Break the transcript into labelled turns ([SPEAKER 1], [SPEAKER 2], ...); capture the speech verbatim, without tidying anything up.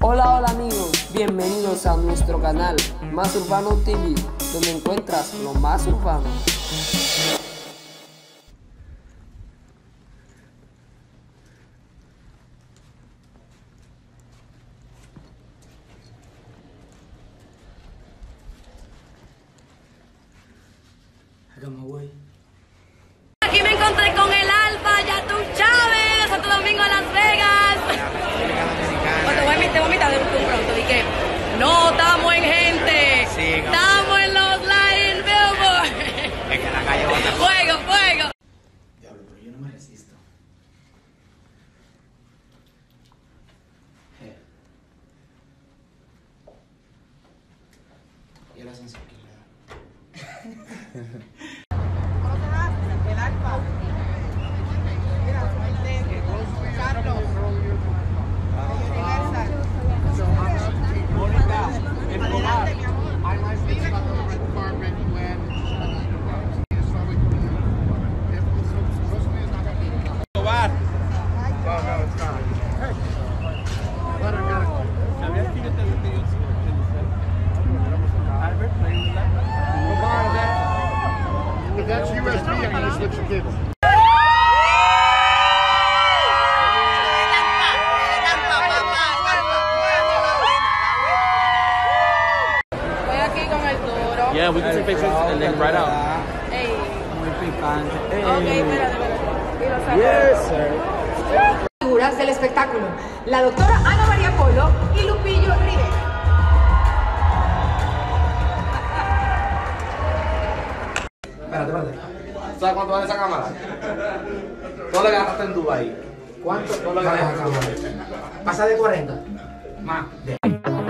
[SPEAKER 1] Hola, hola amigos, bienvenidos a nuestro canal Más Urbano T V, donde encuentras lo más urbano.
[SPEAKER 2] Aquí me encontré con el Alfa, ya tú sabes, Santo Domingo, Las Vegas. O te voy a invitar, te voy a invitar de un pronto, di que no estamos en gente, sí, no, estamos en los Lion Billboard. Es que la calle va a estar fuego, fuego.
[SPEAKER 3] Diablo, pero yo no me resisto. Eh. Y la sensibilidad.
[SPEAKER 4] That's U S B, I'm going to switch the cable.
[SPEAKER 2] Estoy aquí con el toro.
[SPEAKER 5] Yeah, we can take pictures and then ride out.
[SPEAKER 2] Ey.
[SPEAKER 5] Muy picante. Hey.
[SPEAKER 2] Ok, espérate, espérate. Y lo saco.
[SPEAKER 5] Yes, sir.
[SPEAKER 6] Figuras del espectáculo, la doctora Ana María Polo y Lupillo Rivera.
[SPEAKER 3] Espérate, espérate.
[SPEAKER 5] ¿Sabes cuánto vale esa cámara? Todo lo que gastaste en Dubai.
[SPEAKER 3] ¿Cuánto
[SPEAKER 5] Todo lo que
[SPEAKER 3] vale
[SPEAKER 5] gastaste
[SPEAKER 3] esa
[SPEAKER 5] en
[SPEAKER 3] cámara?
[SPEAKER 5] Dubai.
[SPEAKER 3] ¿Pasa de cuarenta?
[SPEAKER 5] Más.